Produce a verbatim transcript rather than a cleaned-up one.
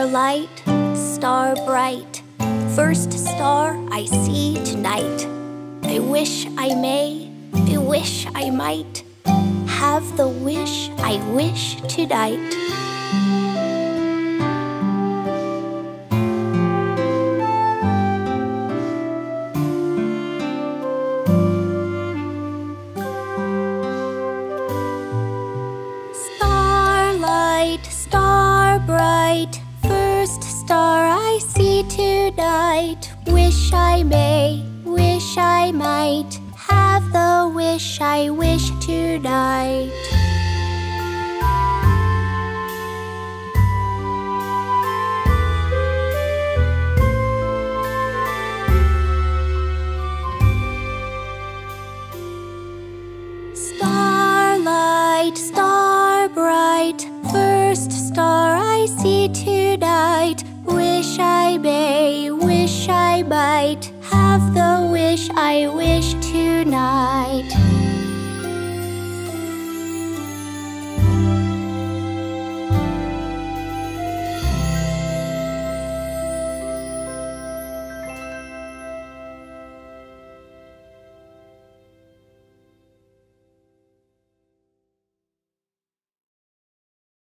Starlight, star bright, first star I see tonight. I wish I may, I wish I might have the wish I wish tonight. Starlight, star bright, first star I see tonight. Wish I may, wish I might have the wish I wish tonight. Starlight, star bright, first star I see tonight. Wish I may, wish I might have the wish I wish tonight.